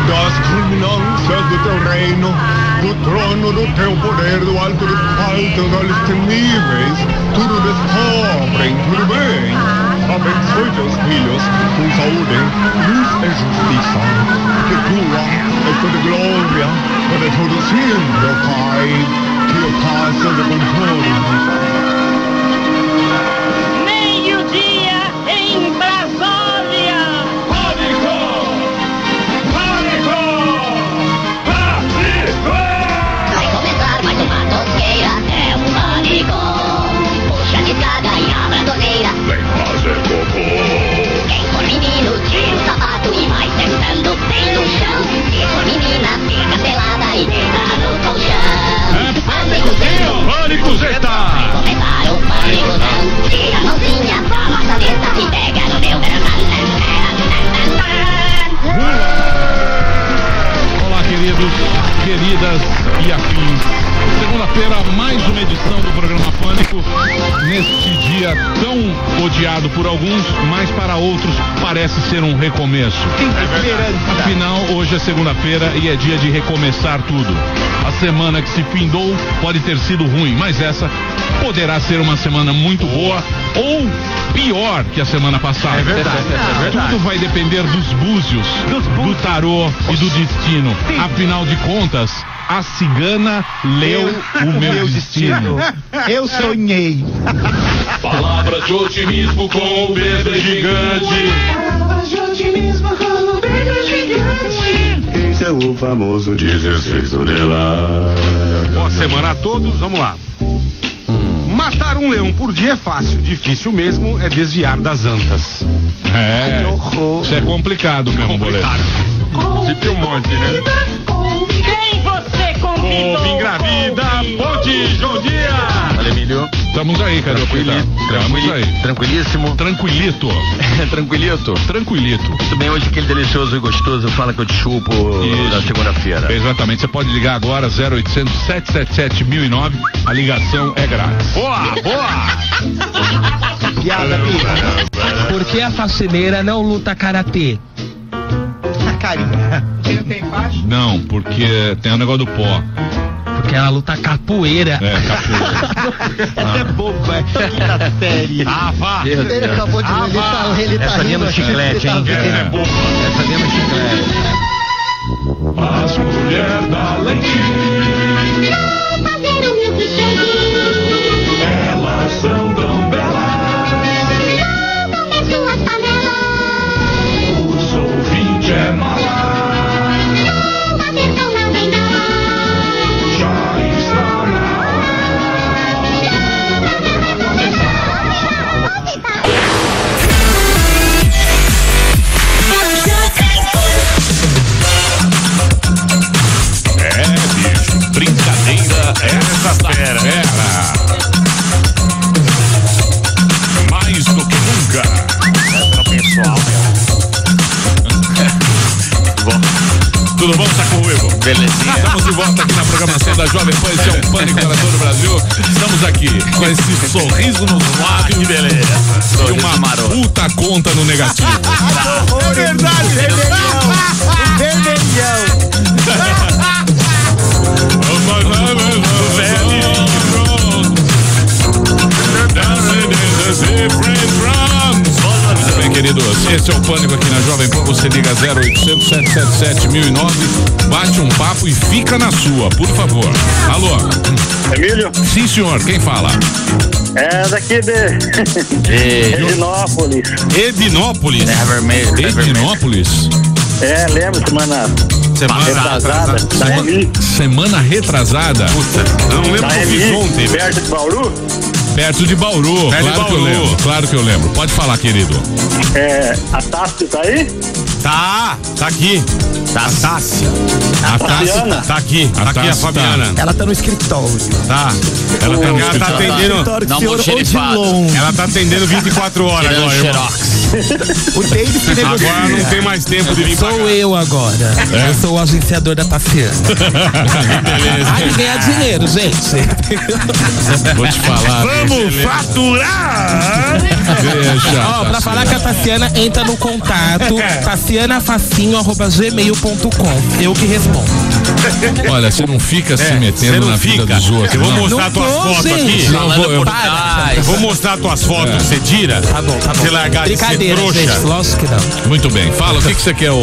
das culminâncias do teu reino, do trono do teu poder, do alto dos altos, olhos temíveis, tudo descobrem, tudo bem. Abençoe teus filhos com saúde, luz e justiça, que tua é toda glória, para todo sempre, ó Pai, que o Pai seja com todos. Meio-dia em Brasília. Pânico! Pânico! Pânico! Vai começar mais uma tosqueira, é um pânico. Puxa de escada e abra a torneira. Vem fazer cocô. Quem for menino, tira o sapato e vai sentando bem no chão. Se for menina, fica pelada e deita no colchão. Pânico zero! Pânico Zeta! Vai começar o pânico não. Tira a mãozinha da maçaneta e pega no meu Olá, queridos, queridas e afins. Segunda-feira, mais uma edição do programa Pânico. Neste dia tão odiado por alguns, mas para outros parece ser um recomeço. Afinal, hoje é segunda-feira e é dia de recomeçar tudo. A semana que se findou pode ter sido ruim, mas essa poderá ser uma semana muito boa ou pior que a semana passada. É verdade. Tudo vai depender dos búzios, do tarô e do destino. Afinal de contas, a cigana leu o meu destino. Eu sonhei. Palavras de otimismo com o bebê gigante. Palavras de otimismo com o bebê gigante. Esse é o famoso 16 toneladas. Boa semana a todos, vamos lá. Matar um leão por dia é fácil, difícil mesmo é desviar das antas. Isso é complicado mesmo, boleto. Se tem um monte, né? Quem você convidou? Povo engravida, Ponte, João Dias. Olha, Emílio. Estamos aí, cadê o cuidado? Estamos aí. Tranquilíssimo. Tranquilito. Tranquilito. Tranquilito. Muito bem, hoje aquele delicioso e gostoso fala que eu te chupo na segunda-feira. Exatamente, você pode ligar agora 0800 777 1009, a ligação é grátis. Boa! Piada, amiga. Por que a faxineira não luta karatê? Na carinha. Você não tem faixa? Não, porque tem o negócio do pó. Porque ela luta capoeira. É, capoeira. Essa é boba, essa quinta série. Vá! Ele acabou de ele tá Essa rindo. dentro do chiclete, hein? É boba. Essa dentro do chiclete. As mulheres da lentilha, fazer o milkshake. elas são tão belas. Comer suas panelas. Os ouvintes é mala. Atenção, não tem nada. Já está na Bicho, brincadeira essa fera. Mais do que nunca. Essa pessoal, Tudo bom, Saco Ruivo? belezinha. Estamos de volta aqui na programação da Jovem Pan. Esse é um Pânico para todo o Brasil. Estamos aqui com esse sorriso nos lábios. Que beleza. E uma puta conta no negativo. É verdade, vermelhão. Muito bem, queridos, esse é o Pânico aqui na Jovem Pan. Você liga 0800 777 1009, bate um papo e fica na sua, por favor. Alô? Emílio? Sim, senhor, quem fala? É daqui de Edinópolis. Edinópolis? Edinópolis? É, lembro, semana retrasada. Da Remi. Semana retrasada? Puta, eu não lembro que eu fiz ontem. Perto de Bauru? Perto de Bauru, claro que eu lembro. Pode falar, querido. A Tássia tá aí? Tá aqui. Tá, Tássia. A Fabiana? tá aqui. Tá aqui a Fabiana. Ela tá no escritório. Tá. Ela tá atendendo. Não, Ela tá atendendo 24 horas agora, irmão. O David que negocia. Agora não tem mais tempo de vir pra cá. Sou eu agora. Eu sou o agenciador da Tassiana. Beleza. Ai, ganhar dinheiro, gente. Vou te falar. Vamos faturar! Ó, pra falar com a Tassiana, entra no contato tassianafacinho@gmail.com. Eu que respondo. Olha, você não fica se metendo na vida dos outros. Eu vou mostrar tuas fotos aqui. Eu vou mostrar tuas fotos que você tira. Tá bom. Você largar de ser trouxa. Gente, lógico que não. Muito bem. Fala, o que você quer,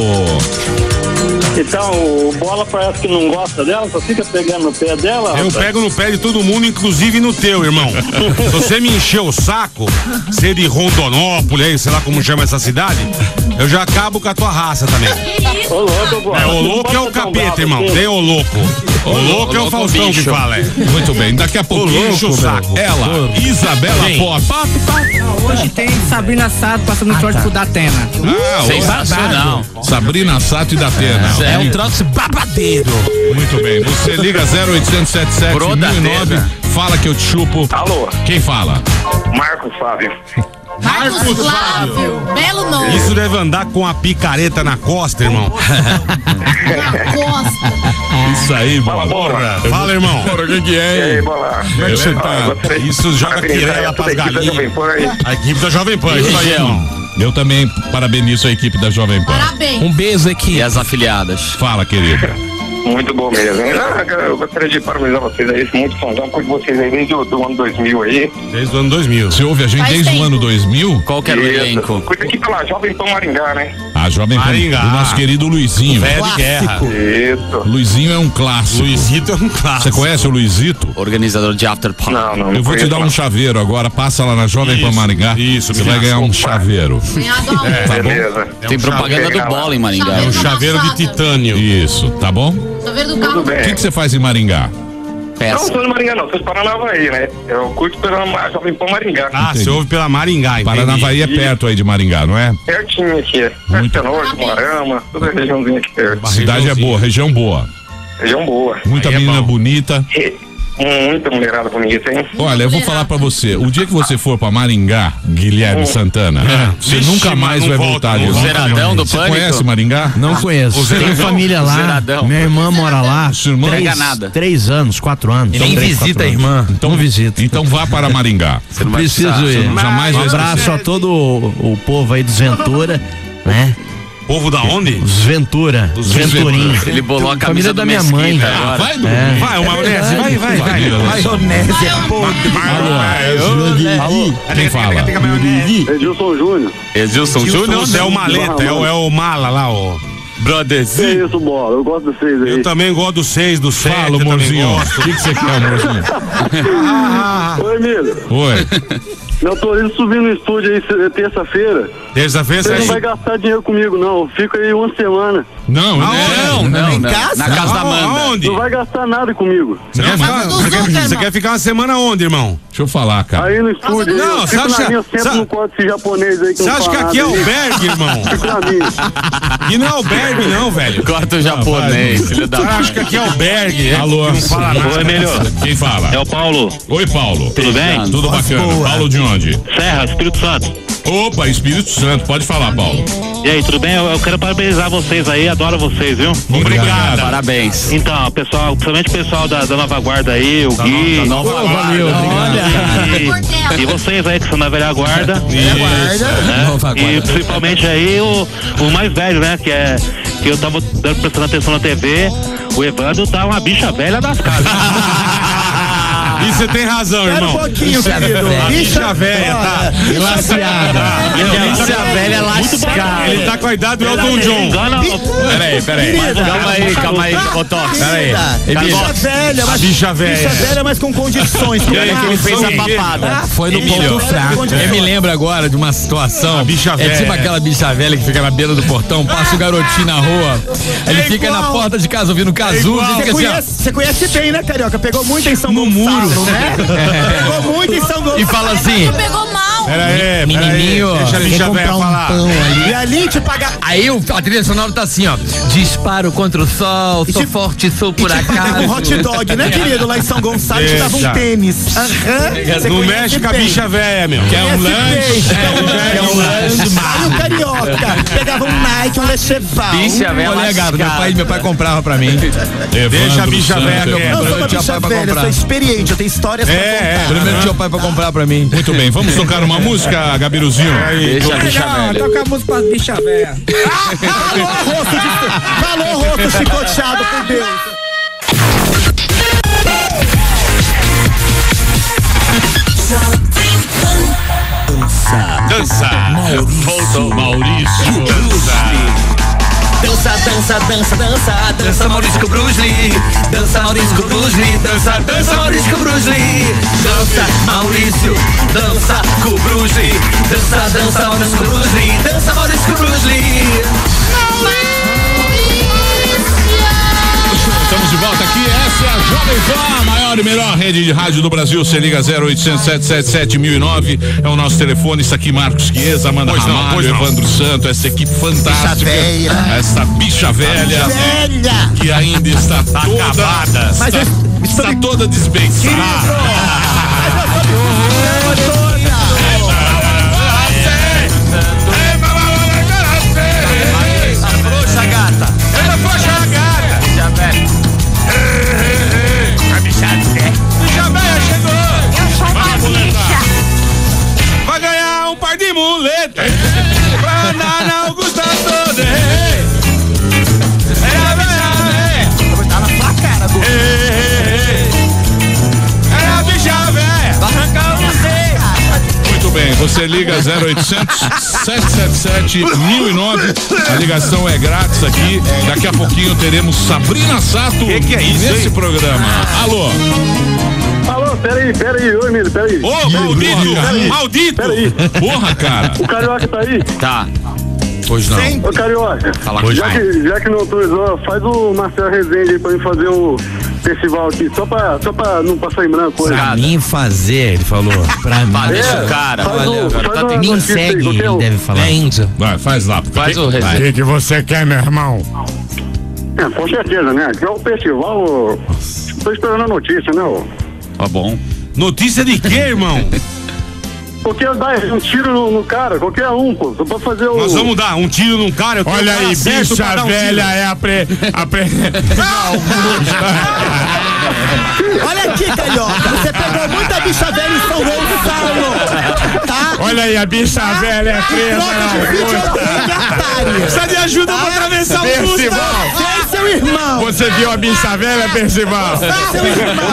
Então, o Bola parece que não gosta dela, só fica pegando no pé dela. Eu rapaz. pego no pé de todo mundo, inclusive no teu, irmão. Se você me encher o saco, ser de Rondonópolis, aí, sei lá como chama essa cidade, eu já acabo com a tua raça também. Ô, louco, Bola. O louco é o capeta, irmão. Tem o louco. O louco é o Faustão que fala, é. Muito bem, daqui a pouquinho enche o saco. Ela, Isabela Pop. Hoje tem Sabrina Sato passando short pro Datena. Sensacional. Sabrina Sato e Datena. É um troço babadeiro. Muito bem, você liga 0877 1009, fala que eu te chupo. Alô? Quem fala? Marcos Fábio. Marcos Flávio. Belo nome. Isso deve andar com a picareta na costa, irmão. Na costa. Isso aí, Bola. Fala, irmão. O que é? E aí, Bola? Como é que você tá? Isso joga quirela pras galinhas. A equipe da Jovem Pan. Isso aí, irmão. Eu também parabenizo a equipe da Jovem Pan. Parabéns. Um beijo aqui. E as afiliadas. Fala, querida. Muito bom mesmo. Eu gostaria de parabenizar vocês aí, muito fãzão por vocês aí desde o ano 2000 aí. Desde o ano 2000. Você ouve a gente Faz desde o tempo. ano 2000? Qual que era o elenco? Cuida aqui pela Jovem Pan Maringá, né? A Jovem Pan, Maringá. o nosso querido Luizinho. Velho de guerra. Isso. Luizinho é um clássico. Luizito é um clássico. Você conhece o Luizito? Organizador de After Party. Não Eu vou te dar um chaveiro agora, passa lá na Jovem Pan Maringá. Isso, você vai ganhar um chaveiro. Cunhado Alô. Tá bom? Beleza. Tem propaganda do Bola em Maringá. É um chaveiro de titânio. Isso, tá bom? Chaveiro do Tudo carro. O bem. que você faz em Maringá? Não Peça. sou de Maringá, não. Sou de Paranavaí, né? Eu curto pela Jovem Pan Maringá. Ah, você ouve pela Maringá, entendi. Paranavaí é perto aí de Maringá, não é? Pertinho aqui. Muito. Perto Norte, Moarama, toda a regiãozinha aqui perto. A cidade é boa, região boa. Região boa. Muita Aí é menina bom. bonita. Muita mulherada bonita, hein? Olha, eu vou falar pra você, o dia que você for pra Maringá, Guilherme Santana, você Vixe, nunca mais mas vai não voltar volta, ali. não. Zeradão do Você Pânico? conhece Maringá? Não conheço. Zeradão? Tenho família lá. Zeradão. Minha irmã mora lá. Sua irmã? Pega nada. 3 anos, 4 anos. Nem visita a irmã. Não visita. Então vá para Maringá. Você não vai Preciso precisar. ir. Jamais Um vai abraço a todo o povo aí dos Ventura, né? Povo da onde? Os Ventura, os Venturinhos. Ele bolou a camisa Família do da minha mãe. Mesquita agora. Vai, Dudu. Vai, o maionese, vai. Maionese é podre. Alô, quem fala? Edilson Júnior. Edilson Júnior. É o maleta, é o mala lá, ó. Brotherzinho. isso, Bola. Eu gosto de vocês aí. Eu também gosto do 6, do 7. Fala, amorzinho. O que você quer, amorzinho? Oi, Emílio. Oi. Meu Torino subindo no estúdio aí terça-feira. Terça-feira Você não vai sai. gastar dinheiro comigo, não. Fica aí uma semana. Não, Não. Na casa da Amanda. Aonde? Não vai gastar nada comigo. Você quer ficar uma semana onde, irmão? Deixa eu falar, cara. Aí no estúdio. Não, eu você fico acha- na minha, sempre sa- no quarto esse japonês aí que Você não acha que fala aqui é nada aí. albergue, irmão? Fico na minha. Aqui não é albergue, não, velho. Corta o japonês, filho da Você acha que aqui é albergue? Alô, Que não fala nada. Oi, melhor. Quem fala? É o Paulo. Oi, Paulo. Tudo bem? Tudo bacana. Paulo de onde? Serra, Espírito Santo. Opa, Espírito Santo. Pode falar, Paulo. E aí, tudo bem? Eu quero parabenizar vocês aí, adoro vocês, viu? Obrigado. Parabéns. Então, pessoal, principalmente o pessoal da Nova Guarda aí, o Gui. Valeu, obrigado. E vocês aí que são da velha guarda. Né? Nova E Guarda. principalmente aí o mais velho, né? Que eu tava prestando atenção na TV. O Evandro tá uma bicha velha das casas. E você tem razão, irmão. querido. A bicha velha, tá? Laciada. Bicha velha lascada. Ele tá com a idade do Elton John. Peraí. Calma aí, Botox. Peraí. Bicha velha, A bicha velha. mas com condições. E olha que ele fez a papada. Foi no ponto fraco. Eu me lembro agora de uma situação. bicha É velha. tipo aquela bicha velha que fica na beira do portão, passa o garotinho na rua, ele fica na porta de casa ouvindo Cazuza e fica assim, ó. Você conhece bem, né, Carioca? Pegou muito em São Gonçalo, né? Pegou muito em São Gonçalo. E fala assim. Pegou mal. Pera aí, Menininho. deixa a bicha velha falar. E ali te paga. Aí a trilha sonora tá assim, ó. Disparo contra o sol, sou forte, sou por acaso. Um hot dog, né, querido? Lá em São Gonçalo te dava um tênis. Não mexe com a bicha velha, meu. Quer um lanche? Quer um lanche. Aí o carioca pegava um Nike, um Lecheval. Bicha velha, meu pai comprava pra mim. Deixa a bicha velha. Eu não sou uma bicha velha, eu sou experiente, eu tenho histórias pra contar. Primeiro tinha o pai pra comprar pra mim. Muito bem, vamos tocar uma música, Gabiruzinho? Deixa a bicha velha. Toca a música pra bicha velha. Falou, rosto chicoteado, por Deus. Dança. Maurício. Dança, dança, dança, dança, dança Maurício com Bruce Lee. Dança Maurício com Bruce Lee. Dança, dança Maurício com Bruce Lee. Dança Maurício, dança com Bruce Lee. Dança, dança Maurício com Bruce Lee. Dança Maurício com Bruce Lee. Estamos de volta aqui, essa é a Jovem Pan, a maior e melhor rede de rádio do Brasil. Você liga 0800 777 1009, é o nosso telefone. Isso aqui, Marcos Chiesa, Amanda Ramalho, Evandro Santo, essa equipe fantástica, essa bicha velha, que ainda está toda acabada, está toda desbeiçada. Vai ganhar um par de muleta pra andar na Augusta toda. Tá na sua cara, Du. É a bicha velha. Vai arrancar você. Muito bem, você liga 0800 777 1009. A ligação é grátis aqui. Daqui a pouquinho teremos Sabrina Sato que é isso, nesse hein? programa. Alô? Alô, peraí, ô Emílio, peraí. Ô, maldito, maldito. Peraí. Porra, cara. O Carioca tá aí? Tá. Pois não. Ô, Carioca, Fala, já que não autorizou, faz o Marcelo Rezende aí pra mim fazer o festival aqui, só pra não passar em branco. Pra mim fazer, ele falou. Pra mim. Deixa o cara. Me segue, ele deve falar. Vai, faz lá. Faz o O resenha. que você quer, meu irmão? Com certeza, né? Aqui é o festival, tô esperando a notícia, né? Tá bom. Notícia de quê, irmão? Porque dá um tiro no cara, qualquer um, pô. Só pra fazer o. Nós vamos dar um tiro num cara. Olha aí, bicha velha é Olha aqui, Carioca, você pegou muita bicha velha em São Gonçalo, tá? Olha aí, a bicha velha é presa. Precisa de ajuda pra atravessar o mundo. Vem, seu irmão. Você viu a bicha velha, Percival? Seu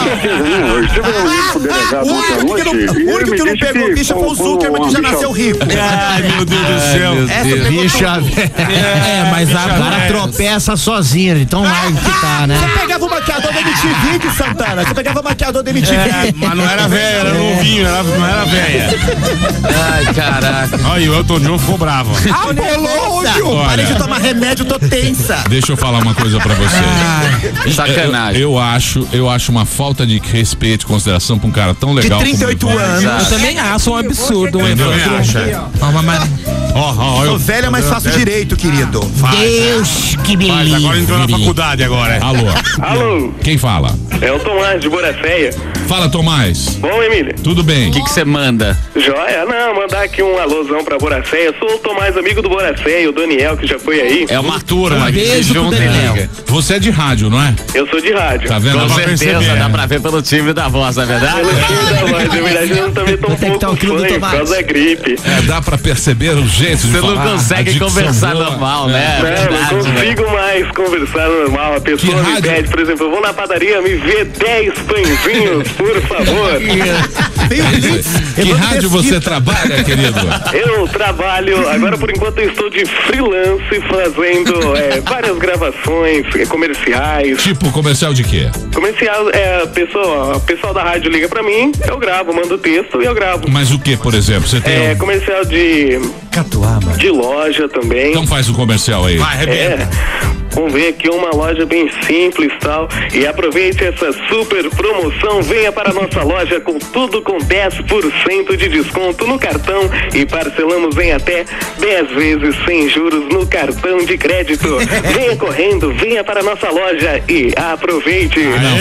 irmão. O único que não pegou bicha foi o Zuckerman, que já nasceu rico. Ai, meu Deus do céu. Bicha velha. Mas agora tropeça sozinha, então larga que tá, né? Você pegava o maquiador da MTV, de Santana. Você pegava o maquiador da MTV. Mas não era velha, era novinho, não era velha. Ai, caraca. Olha, e o Elton John ficou bravo. Apolônio! Parei de tomar remédio, tô tensa. Deixa eu falar uma coisa pra você. Sacanagem. Eu acho uma falta de respeito e consideração pra um cara tão legal. De 38 anos. Eu também acho um absurdo. Eu também acho. Sou velha, mas faço direito, querido. Deus, que beleza. Agora entrou na faculdade agora. Alô? Quem fala? É o Tomás de Boracéia. Fala, Tomás. Bom, Emília? Tudo bem? O que você manda? Joia? Não, mandar aqui um alôzão pra Boracéia. Sou o Tomás, amigo do Boracéia, o Daniel, que já foi aí. É uma turma. Um beijo pro Daniel. Você é de rádio, não é? Eu sou de rádio. Tá vendo? Com Dá pra certeza, perceber. dá pra ver pelo time da voz, não é verdade? Pelo time da voz, é verdade, eu também tô um pouco fanho por causa da gripe. Dá pra perceber o jeito de Você falar. não consegue a dicção conversar boa. normal, né? Não consigo mais conversar normal. A pessoa Que me rádio? pede, por exemplo, eu vou na padaria, me vê 10 pãezinhos, por favor. Que rádio você trabalha, querido? Eu trabalho, agora por enquanto eu estou de freelance fazendo várias gravações comerciais. Tipo, comercial de quê? Comercial, o pessoal da rádio liga pra mim, eu gravo, mando texto e eu gravo. Mas o que, por exemplo? Você tem Comercial de Catuaba. De loja também. Então faz o comercial aí. Vai, arrebenta. Vamos ver aqui uma loja bem simples e tal. E aproveite essa super promoção. Venha para a nossa loja com tudo com 10% de desconto no cartão e parcelamos em até 10 vezes sem juros no cartão de crédito. Venha correndo, venha para a nossa loja e aproveite. Não,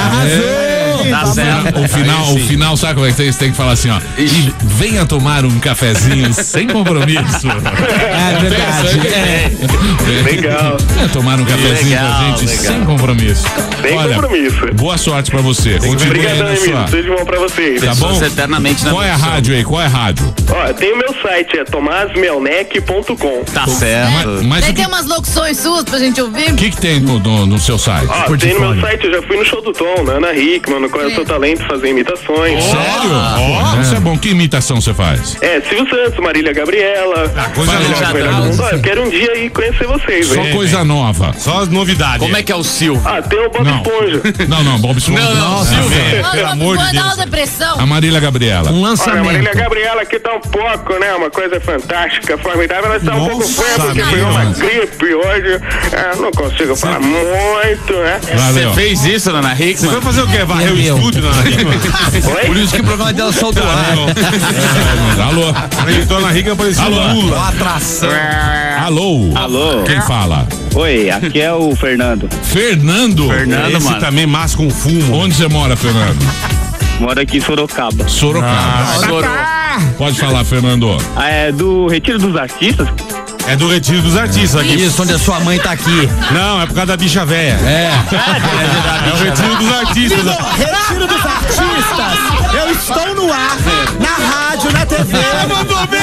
Tá certo. O final, sabe como é que você tem que falar assim, ó? E venha tomar um cafezinho sem compromisso. É verdade. Legal. Venha tomar um cafezinho com a gente sem compromisso. Sem compromisso. Boa sorte pra você. Continue aí na sua. Tudo de bom pra vocês. Tá bom? Eternamente na Qual é a missão. rádio aí? Qual é a rádio? Ó, tem o meu site, é tomasmelnec.com. Tá certo. Mas Daí o tem umas locuções suas pra gente ouvir. que tem no seu site? Ó, tem no meu site, eu já fui no show do Tom, na Ana Hickman, no Qual é o Seu Talento, fazer imitações. Sério? Ó, isso é bom. Que imitação você faz? Silvio Santos, Marília Gabriela. Coisa nova. Eu quero um dia ir conhecer vocês, Só hein? coisa nova. Só as novidades. Como é que é o Sil? Tem o Bob Esponja. Não, Bob Esponja. Não, Silvio. Pelo amor de Dá uma Deus. depressão. A Marília Gabriela. Um Olha, a Marília lançamento. Gabriela aqui tá um pouco, né? Uma coisa fantástica, formidável. Ela está um pouco Nossa, fria porque meu pegou uma Deus. gripe hoje. Não consigo falar muito, né? Valeu. Você fez isso, Dona Você Hickman? vai fazer o quê? Varrer o Meu. estúdio na Rica? Por isso que o programa dela saiu do ar. Alô? Então na Rica parecia Alô? Lula. Atração. Alô? Alô? Quem fala? Oi, aqui é o Fernando. Fernando? Esse mano. também massa com fumo. Onde você mora, Fernando? Moro aqui em Sorocaba. Sorocaba. Pode falar, Fernando. É do Retiro dos Artistas? É do Retiro dos Artistas aqui. Isso, onde a sua mãe tá aqui. Não, é por causa da bicha véia. É. É o Retiro dos Artistas. Retiro dos Artistas. Eu estou no ar, na rádio, na TV. Mandou bem.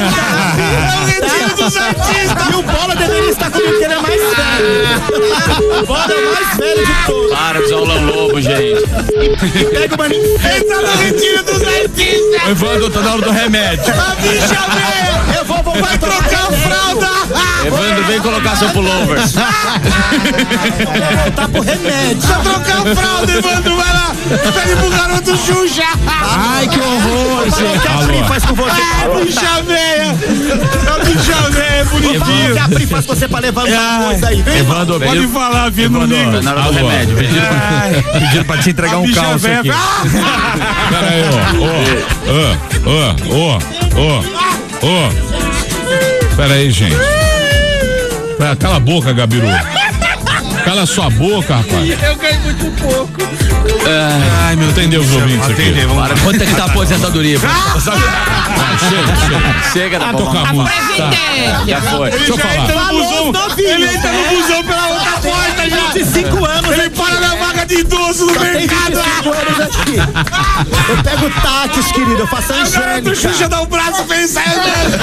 É o Retiro dos Artistas. E o Bola deveria estar comigo, porque ele é mais velho. O Bola é o mais velho de todos. Para de usar o Lobo, gente. E pega o maninho. Entra no Retiro dos Artistas. Evandro, tá na hora do remédio. A bicha véia. Eu vou Vai trocar a fralda. Evandro, vem colocar seu pullover. Vou voltar pro remédio. Vai trocar a fralda, Evandro. Vai lá. Pede pro garoto Xuxa. Ai, que horror, O que a Pri faz com você? A bicha véia. A bicha véia, O que bonitinho. a Pri faz com você pra levantar coisa aí? Vem, Evandro, Pode falar, filho, não liga. tá na hora do remédio. Pediram pra te entregar um calço aqui. Pera aí, ó. Pera aí, gente. Cala a boca, Gabiru. Cala sua boca, rapaz. Eu ganhei muito pouco. Ai, meu, entendeu os ouvintes aqui. Para, quanto é que tá a aposentadoria? Chega da Tocar a música. Tá. Já foi. Deixa eu falar. Ele entra no busão pela outra porta já. 25 anos. Ele para na vaga de idoso no Só tem mercado. 25 anos aqui. Eu pego táxis, querido. Eu faço a O garoto Xuxa Angélica. dá o braço pra ele sair andando.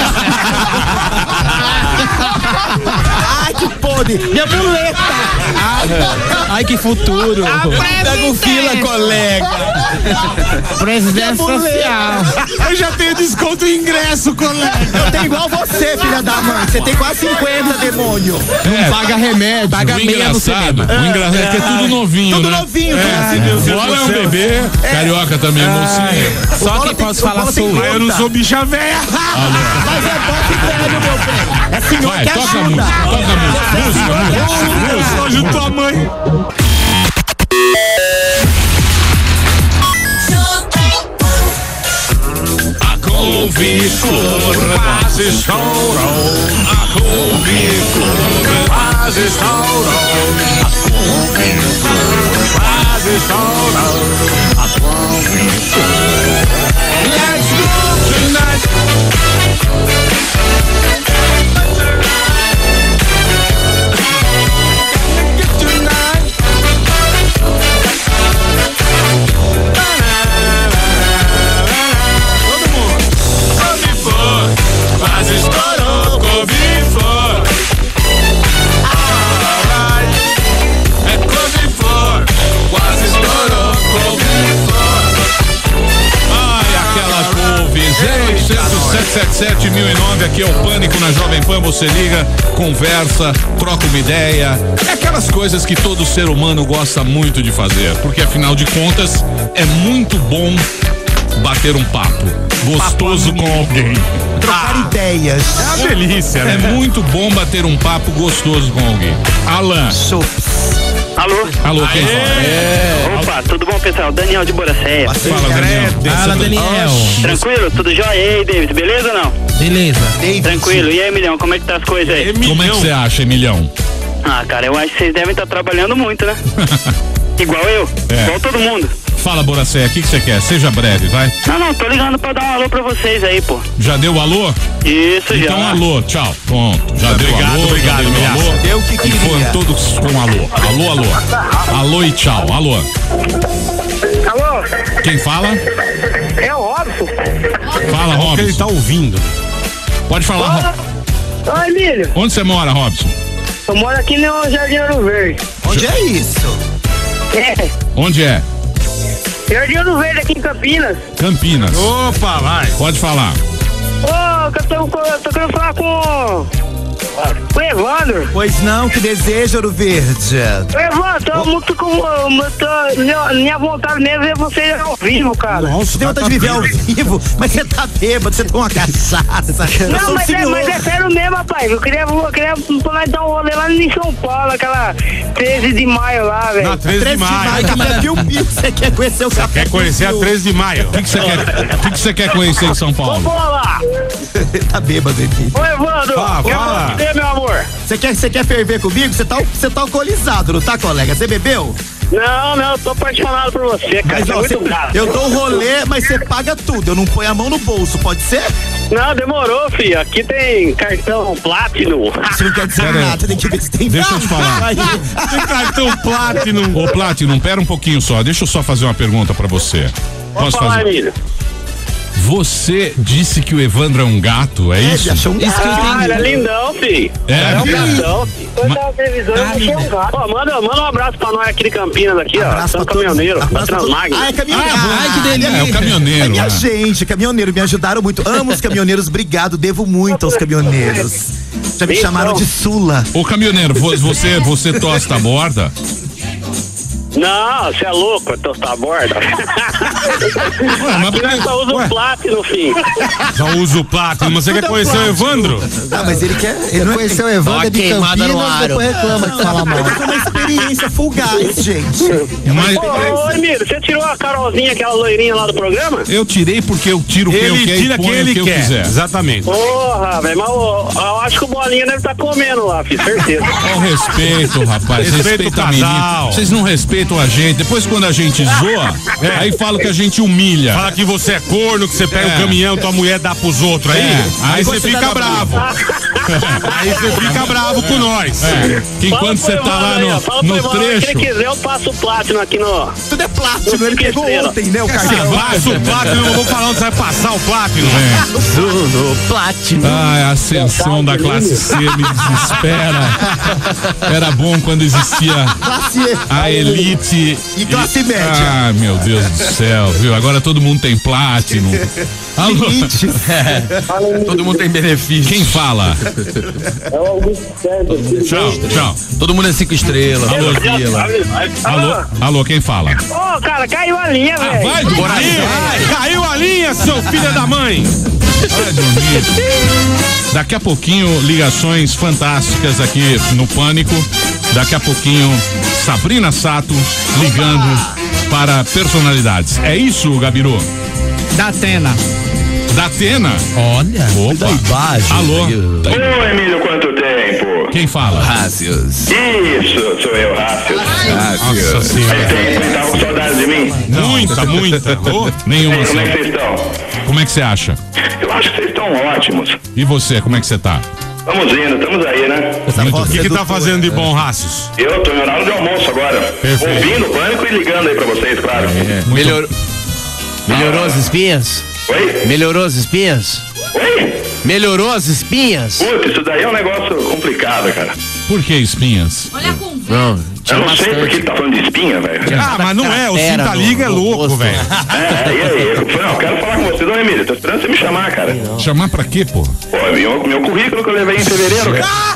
Ai, que podre. Minha muleta. Ai, que futuro. Pega o fila, colega. Presidente social. Eu já tenho desconto em ingresso, colega. Eu tenho igual você, filha da mãe. Você tem quase 50, demônio. Não paga remédio. Paga O meia no cinema. engraçado é que é tudo novinho, Tudo né? novinho, Bola é um bebê, carioca também, mocinho. Só que posso falar sou Mas eu não sou bicha véia. Mas é bom que velho, meu bem. É senhor Vai, que toca a ajuda. música, toca a música. Eu sou junto à mãe. A couve-flor faz estourou. A couve-flor faz estourou. A couve-flor faz estourou. A couve-flor. Let's go tonight. Quase estourou, couve-flor. É couve-flor. Quase estourou, couve-flor. Ai, aquela couve. 0800-777-1009. Aqui é o Pânico na Jovem Pan. Você liga, conversa, troca uma ideia. É aquelas coisas que todo ser humano gosta muito de fazer. Porque afinal de contas, é muito bom bater um papo gostoso com alguém? Trocar ideias. É uma delícia, né? É muito bom bater um papo gostoso com alguém. Alan. Alô? Alô, quem fala? Opa, tudo bom, pessoal? Daniel de Boracéia. Fala, Daniel. Fala, Daniel. Tranquilo? Tudo jóia? E aí, David, beleza ou não? Beleza. Tranquilo. E aí, Emilhão, como é que tá as coisas aí? Como é que você acha, Emilhão? Ah, cara, eu acho que vocês devem estar trabalhando muito, né? Igual eu, igual todo mundo. Fala, Boracéia, o que você quer? Seja breve, vai. Não, tô ligando pra dar um alô pra vocês aí, pô. Já deu o alô? Isso, já. Então, alô, tchau. Pronto. Já deu alô, obrigado, alô. Deu o que queria. Foram todos com alô. Alô, alô. Alô e tchau. Alô. Alô? Quem fala? É o Robson. Fala, Robson. Ele tá ouvindo. Pode falar. Oi, Emílio. Onde você mora, Robson? Eu moro aqui no Jardim Ouro Verde. Onde é isso? Onde é? Jardim Ouro Verde, aqui em Campinas. Campinas. Opa, vai. Pode falar. Ô, eu tô querendo falar com o Evandro. Pois não, que deseja, Ouro Verde. Evandro, tô muito com. Minha vontade mesmo é você ir ao vivo, cara. Nossa, você tem vontade de viver ao vivo, mas você tá bêbado, você toma uma cachaça. Não, mas é sério mesmo, rapaz. Eu queria dar um rolê lá em São Paulo, aquela 13 de maio lá, velho. Na 13 de maio. Café Piu-Piu, você quer conhecer o Café Quer conhecer a 13 de maio? O que você quer conhecer em São Paulo? Vamos lá. Tá bêbado, Evandro. Ô, Evandro, fala. Meu amor. Você quer ferver comigo? Você tá alcoolizado, não tá, colega? Você bebeu? Não, eu tô apaixonado por você, cara. Mas, ó, muito caro. eu dou um rolê, mas você paga tudo. Eu não ponho a mão no bolso, pode ser? Não, demorou, filho. Aqui tem cartão Platinum. Isso não quer dizer nada, tem que ver se tem. Deixa eu te falar. Tem cartão Platinum. Ô, Platinum, pera um pouquinho só. Deixa eu só fazer uma pergunta pra você. Posso falar, Emílio? Você disse que o Evandro é um gato, é isso? Achou um gato. Ele é lindão, filho. É um gatão, filho. Eu tava televisão, eu achei um gato. Ó, manda um abraço pra nós aqui de Campinas, aqui, ó. São caminhoneiro, da Transmag. Ah, é caminhoneiro. Ai, que delícia. É o caminhoneiro. É minha gente, caminhoneiro, me ajudaram muito. Amo os caminhoneiros, obrigado, devo muito aos caminhoneiros. Já me chamaram de Sula. Ô, caminhoneiro, você tosta a borda? Não, você é louco, tostar a borda. Aqui nós só usa o Platinum, filho. Só usa o Platinum, mas você quer conhecer o Evandro? Ah, mas ele quer. Ele não conheceu o Evandro de Campinas, depois reclama que fala mal. Foi uma experiência fugaz, gente. Ô, Emílio, você tirou a Carolzinha, aquela loirinha lá do programa? Eu tirei porque eu tiro quem eu quero e ponho o que eu quiser. Exatamente. Porra, velho, mas eu acho que o Bolinha deve estar comendo lá, filho, certeza. Com respeito, rapaz. Respeita a menina. Vocês não respeitam a gente. Depois, quando a gente zoa, aí fala que a gente humilha. Fala que você é corno, que você pega o caminhão, tua mulher dá pros outros aí. Aí você fica bravo. Aí você fica bravo com nós. Que enquanto você tá lá no trecho. Se ele quiser, eu passo o Platinum aqui no. Tudo é Platinum, ele pegou ontem, né? O cartão. Passa o Platinum, eu vou falar onde você vai passar o Platinum. Tudo Platinum. A ascensão da classe C me desespera. Era bom quando existia a elite e classe média. Ah, meu Deus do céu, viu? Agora todo mundo tem Platinum. Alô? Todo mundo tem benefício. Quem fala? É o Augusto César. Tchau. Todo mundo é 5 estrelas. Alô, quem fala? Ô, cara, caiu a linha, velho. Vai dormir. Caiu a linha, seu filho da mãe. Vai dormir. Daqui a pouquinho, ligações fantásticas aqui no Pânico. Daqui a pouquinho, Sabrina Sato ligando para personalidades. É isso, Gabiru? Da Atena. Da Atena? Olha. Opa. Alô? Ô, Emílio, quanto tempo? Quem fala? Rácios. Isso, sou eu, Rácios. Nossa senhora. Tá com saudade de mim? Muita. Nenhuma. Como é que vocês estão? Como é que você acha? Eu acho que vocês estão ótimos. E você, como é que você tá? Estamos indo, estamos aí, né? O que tá fazendo de bom, Rácios? Eu tô em horário de almoço agora. Perfeito. Ouvindo o Pânico e ligando aí pra vocês, claro. Melhorou as espinhas? Oi? Melhorou as espinhas? Oi? Melhorou as espinhas? Putz, isso daí é um negócio complicado, cara. Por que espinhas? Olha com Não, Eu não sei porque ele tá falando de espinha, velho. Ah, mas não é, o Sinta-Liga é louco, velho. E aí? Eu quero falar com você, dona Emília. Tô esperando você me chamar, cara. Chamar pra quê, pô? Pô, meu currículo que eu levei em fevereiro, cara.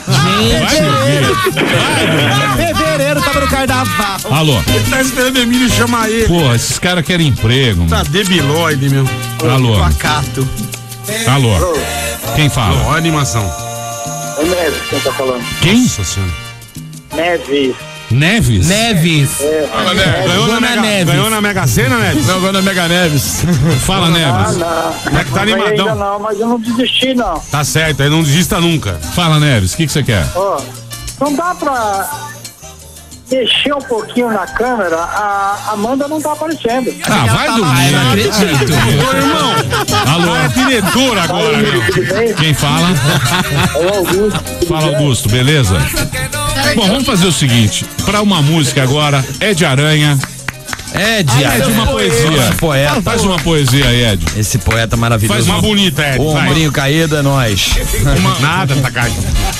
Fevereiro tava no carnaval. Alô? Ele tá esperando o Emílio chamar ele. Pô, esses caras querem emprego. Tá debilóide, meu. Alô? Pacato. Alô? Quem fala? Ó, a animação. É Neves quem tá falando. Quem? Nossa senhora. Neves. Neves? Neves. Fala, Neves. Ganhou na Mega Sena, Neves? Não, ganhou na Mega Neves. Fala, Neves. Não. É que tá animadão. Ainda não, mas eu não desisti, não. Tá certo, aí não desista nunca. Fala, Neves, o que você quer? Ó, não dá pra mexer um pouquinho na câmera, a Amanda não tá aparecendo. Ah, vai dormir. Não acredito. Ô, irmão. Alô? É diretor agora, meu. Quem fala? É o Augusto. Fala, Augusto, beleza? Bom, vamos fazer o seguinte. Pra uma música agora, Ed Aranha. Ed, uma poesia. Poeta. Faz uma poesia aí, Ed. Esse poeta maravilhoso. Faz uma bonita, Ed. O ombrinho caído é nós. Nada, Takagi.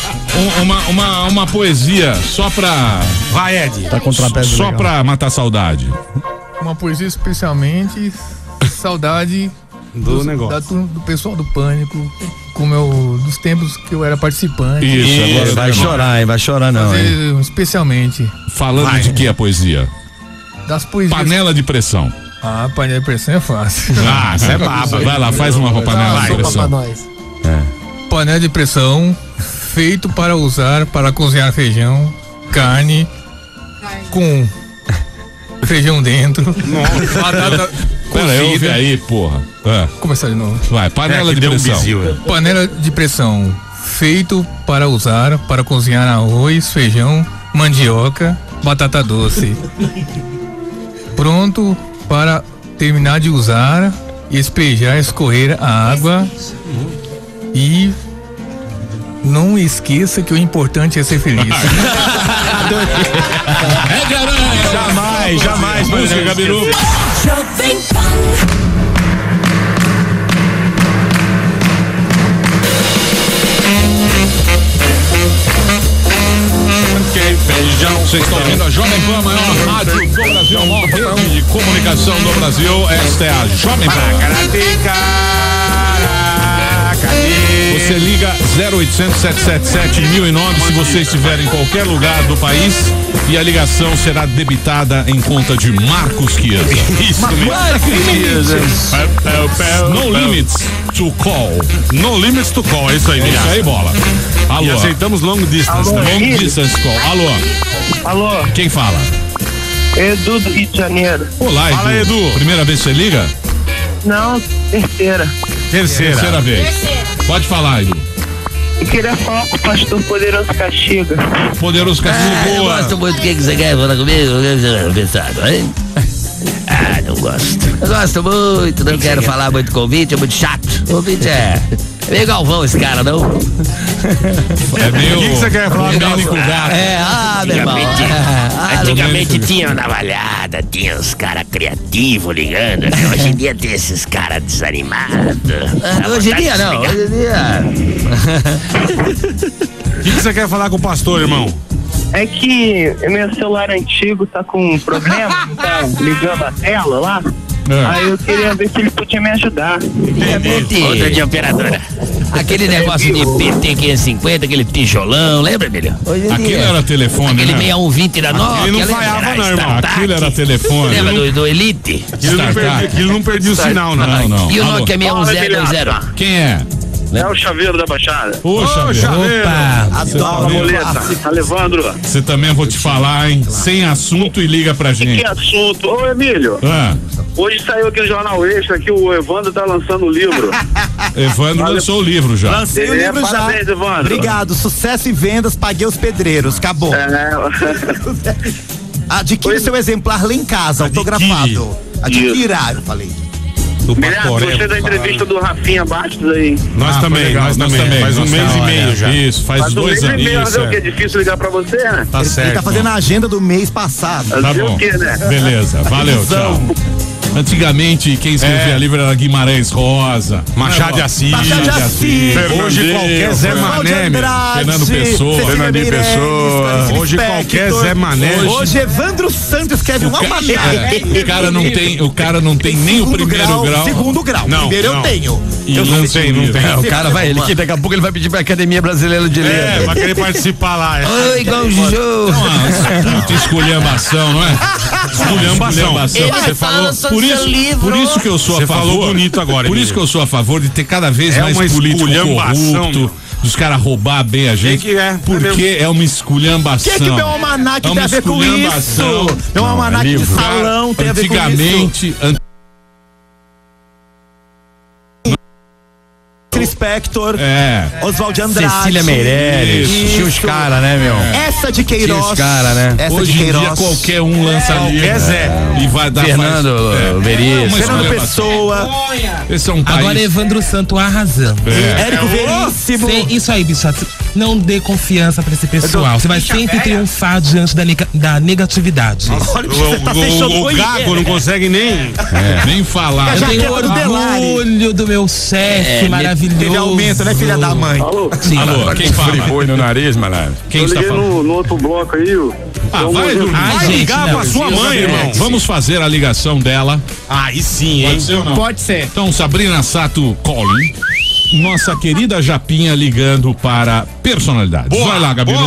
Uma poesia só pra. Vai, Ed. Tá com trapézio Só legal. pra matar saudade. Uma poesia especialmente saudade do negócio. Do pessoal do Pânico, dos tempos que eu era participante. Isso, agora vai chorar, hein? Vai chorar não, hein? Especialmente. Falando de que a poesia? Das poesias. Panela de pressão. Ah, panela de pressão é fácil. Ah, isso é baba. Vai lá, faz uma panela de pressão. Panela de pressão, feito para usar para cozinhar feijão, carne com feijão dentro. Nossa. Batata Pera, eu ouvi aí, porra. Começar de novo. Vai, panela de pressão. Panela de pressão, feito para usar para cozinhar arroz, feijão, mandioca, batata doce. Pronto para terminar de usar, espejar, escorrer a água e não esqueça que o importante é ser feliz. É de Aranha. Jamais, música, Gabiru. Vocês estão ouvindo a Jovem Pan, a maior rádio do Brasil, a maior rede de comunicação do Brasil. Esta é a Jovem Pan. Você liga 0800 777 1009 se você estiver em qualquer lugar do país e a ligação será debitada em conta de Marcos Chiesa. Isso mesmo. No limits to call. No limits to call, é isso aí, Isso aí, bola. Alô. E aceitamos long distance. Alô, long distance call. Alô. Alô. Quem fala? Edu do Rio de Janeiro. Olá, Edu. Fala, Edu. Primeira vez que você liga? Não, terceira. Terceira vez. Pode falar, Edu. Eu queria falar com o pastor Poderoso Castiga. Poderoso Castiga. Eu gosto muito. O que você quer falar comigo? Pensado, hein? Ah, não gosto. Eu gosto muito, não quero falar muito com o ouvinte, é muito chato. O ouvinte é meio Galvão esse cara, não? É meio... O que você quer falar? Meu irmão. Antigamente tinha uma navalhada, tinha uns caras criativos ligando. Hoje em dia tem esses caras desanimados. Hoje em dia não, hoje em dia... O que você quer falar com o pastor, irmão? É que meu celular antigo tá com um problema, tá ligando a tela lá. Aí eu queria ver se ele podia me ajudar. Outra de operadora. Aquele negócio de PT550, aquele tijolão, lembra, Emílio? Aquilo era telefone, aquele né? 6120 da Nokia. Ele não falhava não, irmão. Aquilo era telefone. Lembra do Elite? Aquilo não perdia o sinal, não. E o Nokia 61020? Quem é? É o Chaveiro da Baixada. Ô, Chaveiro. Adoro Boleta. Alevandro. Você também vou te falar, hein? Sem assunto e liga pra gente. Que assunto? Ô, Emílio. Hoje saiu aqui no Jornal Extra que o Evandro tá lançando o livro. Evandro lançou o livro já. Lancei o livro já. Parabéns, Evandro. Obrigado. Sucesso e vendas, paguei os pedreiros. Acabou. Adquire seu exemplar lá em casa, autografado. Adquirar, eu falei. Milhares, gostei da entrevista do Rafinha Bastos aí. Nós também. Faz um mês e meio já. Isso, faz 2 anos. É difícil ligar pra você, né? Tá certo. Ele tá fazendo a agenda do mês passado. Tá bom. Beleza, valeu, tchau. Antigamente, quem escrevia livro era Guimarães Rosa, Machado de Assis. Hoje qualquer Zé Mané, Fernando Pessoa. Fernandinho Pessoa. Hoje qualquer Zé Mané. Hoje Evandro Santos escreve um almanac. O cara não tem nem o primeiro grau. Segundo grau. Não, primeiro eu tenho. Eu não tenho. O cara vai, daqui a pouco ele vai pedir pra Academia Brasileira de Letras. Vai querer participar lá. Oi, Gonjo. Puta esculhambação, não é? Esculhambação. Você falou. Por isso que eu sou a favor. Você falou bonito agora. Por isso que eu sou a favor de ter cada vez mais político corrupto. Dos caras roubar bem a gente. Porque é uma esculhambação. O que meu almanac tem a ver com isso? Meu almanac de salão tem a ver com isso. Antigamente. Spector, Oswald de Andrade, Cecília Meirelles, tinha os caras, né, meu? Essa de Queiroz. Tinha os caras, né? Essa Hoje de em Queiroz. dia qualquer um lança qualquer Zé. E vai dar Fernando Veríssimo. Fernando Pessoa. Esse é um país. Agora Evandro Santo arrasando. Érico Veríssimo. Isso aí, bicho. Não dê confiança pra esse pessoal. Você vai sempre triunfar diante da negatividade. O Gago não consegue nem falar. Eu tenho orgulho do meu chefe maravilhoso. Teve aumento, né, filha da mãe? Alô? Sim. Alô, quem fala? Friboi no nariz, malandro. Quem está falando? No outro bloco aí, Vai ligar pra sua mãe, irmão. Vamos fazer a ligação dela. Aí sim, hein? Pode ser ou não? Pode ser. Então, Sabrina Sato Collin, nossa querida Japinha ligando para personalidades. Vai lá, Gabi.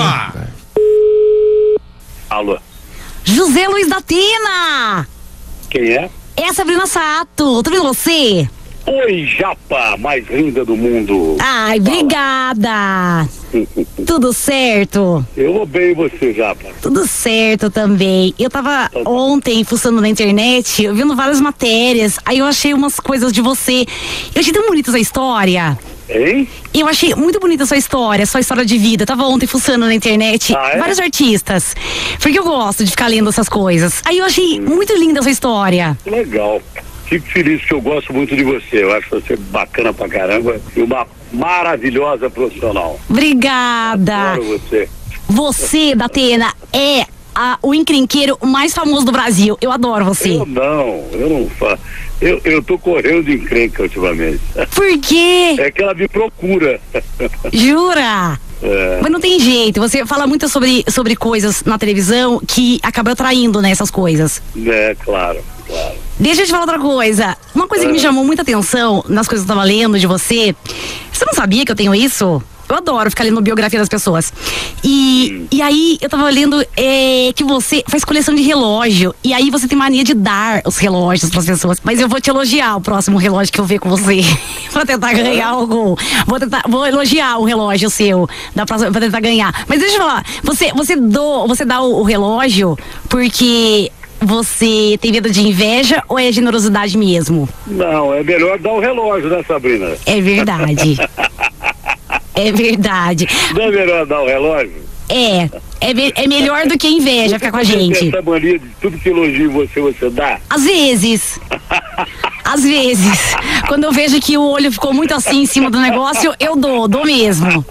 Alô? José Luiz da Atena! Quem é? É a Sabrina Sato, tudo bem com você? Oi, Japa, mais linda do mundo. Ai, obrigada. Tudo certo? Eu vou bem, e você, Japa? Tudo certo também. Eu tava ontem fuçando na internet, vendo várias matérias, aí eu achei umas coisas de você. Eu achei tão bonita essa história. Hein? Eu achei muito bonita a sua história de vida. Eu tava ontem fuçando na internet vários artistas. Porque eu gosto de ficar lendo essas coisas. Aí eu achei muito linda a sua história. Legal. Fico feliz que eu gosto muito de você. Eu acho você bacana pra caramba e uma maravilhosa profissional. Obrigada. Adoro você. Você, da Atena, é o encrenqueiro mais famoso do Brasil. Eu adoro você. Eu não faço. Eu tô correndo de encrenca ultimamente. Por quê? É que ela me procura. Jura? Mas não tem jeito, você fala muito sobre coisas na televisão que acaba atraindo, né, essas coisas. Claro. Deixa eu te falar outra coisa. Uma coisa que me chamou muita atenção nas coisas que eu tava lendo de você. Você não sabia que eu tenho isso? Eu adoro ficar lendo biografia das pessoas. E aí eu tava lendo que você faz coleção de relógio. E aí você tem mania de dar os relógios pras pessoas. Mas eu vou te elogiar o próximo relógio que eu ver com você. Vou tentar ganhar algum. Vou elogiar o relógio seu da próxima, pra tentar ganhar. Mas deixa eu falar, você dá o relógio porque você tem medo de inveja ou é generosidade mesmo? Não, é melhor dar o relógio, né, Sabrina? É verdade. É verdade. Não é melhor dar o relógio? É melhor do que inveja ficar com a gente. Essa mania de tudo que elogio você dá? Às vezes. Às vezes. Quando eu vejo que o olho ficou muito assim em cima do negócio, eu dou mesmo.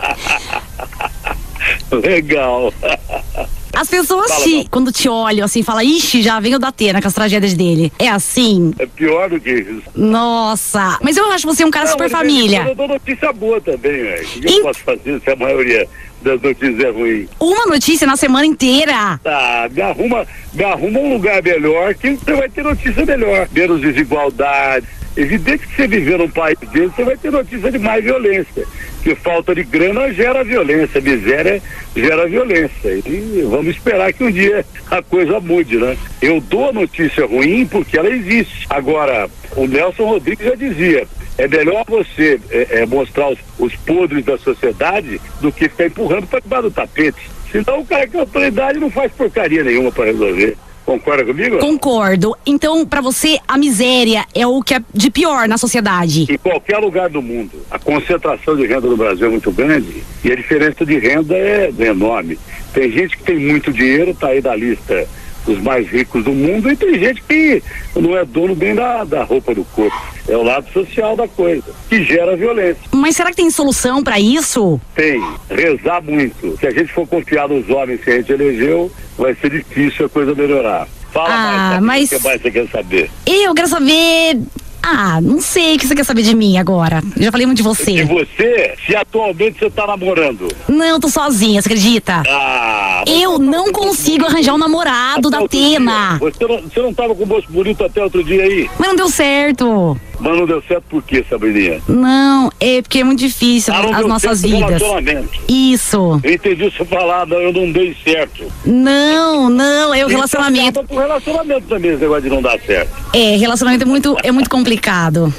Legal. As pessoas quando te olham assim, falam, ixi, já vem o da Atena com as tragédias dele. É assim? É pior do que isso. Nossa, mas eu acho você um cara super família. Eu dou notícia boa também, velho. O que eu posso fazer se a maioria das notícias é ruim? Uma notícia na semana inteira? Me arruma um lugar melhor que você vai ter notícia melhor. Menos desigualdade. Evidente que você viver num país desse, você vai ter notícia de mais violência. Que falta de grana gera violência, miséria gera violência. E vamos esperar que um dia a coisa mude, né? Eu dou a notícia ruim porque ela existe. Agora, o Nelson Rodrigues já dizia, é melhor você mostrar os podres da sociedade do que ficar empurrando para debaixo do tapete. Senão o cara que é autoridade não faz porcaria nenhuma para resolver. Concorda comigo? Concordo. Então, pra você, a miséria é o que é de pior na sociedade? Em qualquer lugar do mundo. A concentração de renda no Brasil é muito grande e a diferença de renda é enorme. Tem gente que tem muito dinheiro, tá aí na lista dos mais ricos do mundo, e tem gente que não é dono bem da roupa do corpo. É o lado social da coisa, que gera violência. Mas será que tem solução pra isso? Tem. Rezar muito. Se a gente for confiar nos homens que a gente elegeu, vai ser difícil a coisa melhorar. Fala mais, o que mais você quer saber? Eu quero saber... não sei o que você quer saber de mim agora. Eu já falei muito de você. De você? Se atualmente você tá namorando? Não, eu tô sozinha, você acredita? Eu não consigo arranjar um namorado da Atena. Você não tava com o moço bonito até outro dia aí? Mas não deu certo. Mas não deu certo por quê, Sabrininha? Não, é porque é muito difícil as nossas vidas. Isso. Eu entendi você falar, não, eu não dei certo. Não, é o relacionamento. Com relacionamento também, esse negócio de não dar certo. Relacionamento é muito complicado.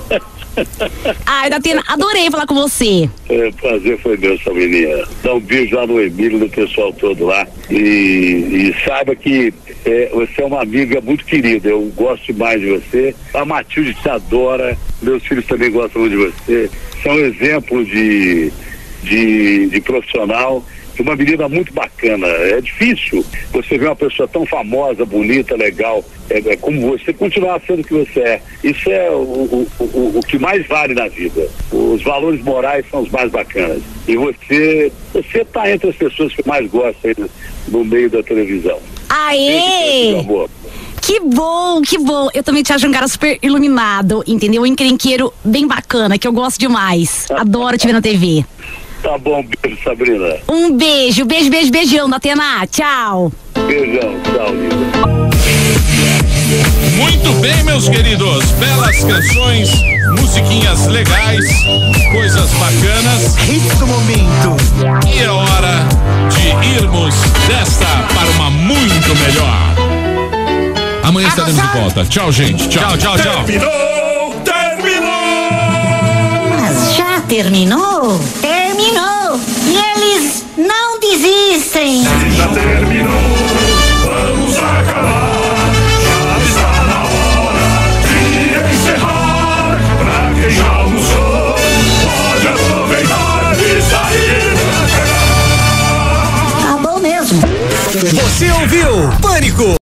Atena, adorei falar com você. Prazer foi meu, Sabrininha. Dá um beijo lá no Emílio, no pessoal todo lá. E saiba que você é uma amiga muito querida. Eu gosto demais de você. A Matilde te adora. Meus filhos também gostam muito de você. Você é um exemplo de profissional. Uma menina muito bacana. É difícil você ver uma pessoa tão famosa, bonita, legal, como você, continuar sendo o que você é. Isso é o que mais vale na vida. Os valores morais são os mais bacanas. E você tá entre as pessoas que eu mais gosto aí no meio da televisão. Aê! Meu amor. Que bom. Eu também te acho um cara super iluminado, entendeu? Um encrenqueiro bem bacana, que eu gosto demais. Adoro te ver na TV. Tá bom, beijo, Sabrina. Um beijo, beijão da Atena. Tchau. Beijão, tchau, linda. Muito bem, meus queridos. Belas canções, musiquinhas legais, coisas bacanas. Hits do momento. E é hora de irmos desta para uma muito melhor. Amanhã estaremos de volta. Tchau, gente. Tchau. Terminou! Mas já terminou? Terminou! E eles não desistem! Se já terminou, vamos acabar. Já está na hora de encerrar. Pra quem já almoçou, pode aproveitar e sair pra cá. Acabou mesmo! Você ouviu Pânico!